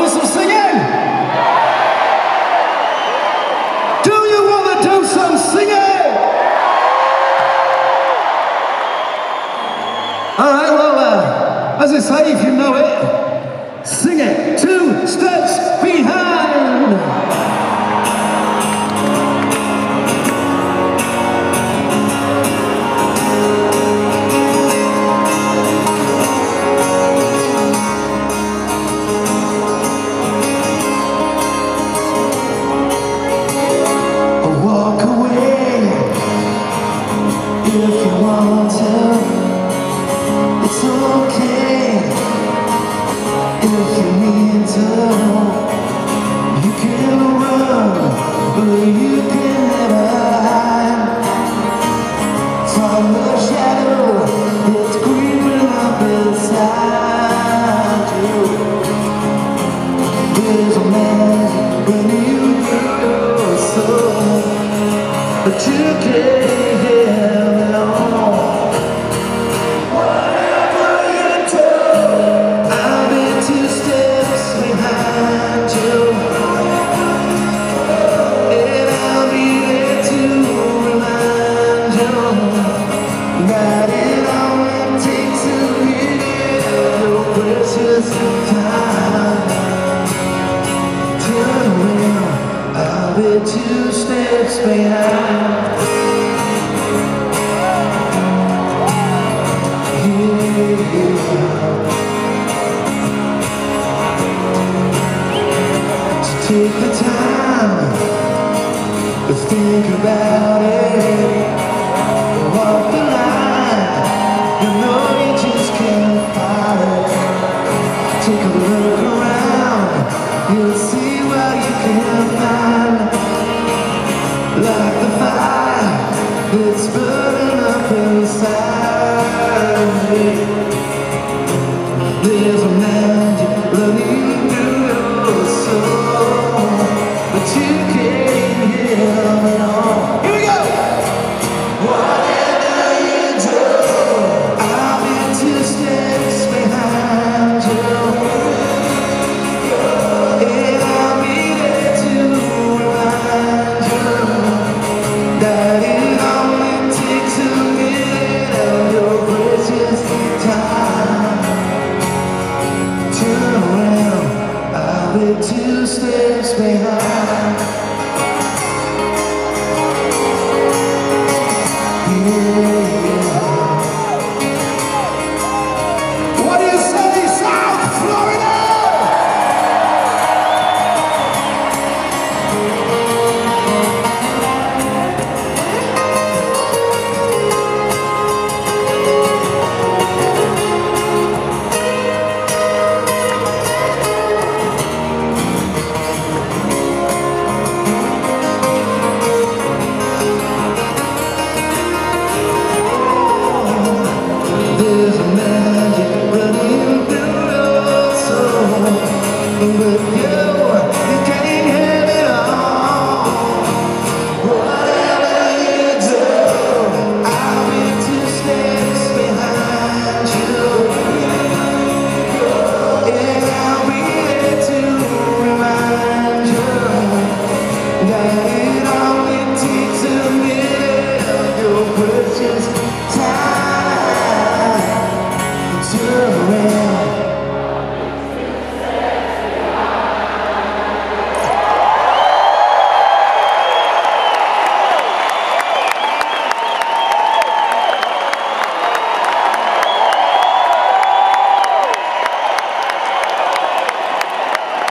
do some singing? Do you want to do some singing? All right, well, as I say, if you know it, sing it. 2 steps behind. Walk away if you want to. It's okay if you need to. You can run, but you can never hide from the shadow that's creeping up inside you. There's a man when you go so, but you can't hear me on. I'll be 2 steps behind. Here you are. So take the time to think about it. Walk the line, you know you just can't fight it. Take a look around, you'll see what you can find. Like the fire that's burning up inside me. There's a magic running through your soul, but you can't hear me on. Here we go! Whatever you do, I'll be 2 steps behind you. And I'll be there to remind you that it only takes a minute of your precious time. Turn around, I'll be 2 steps behind.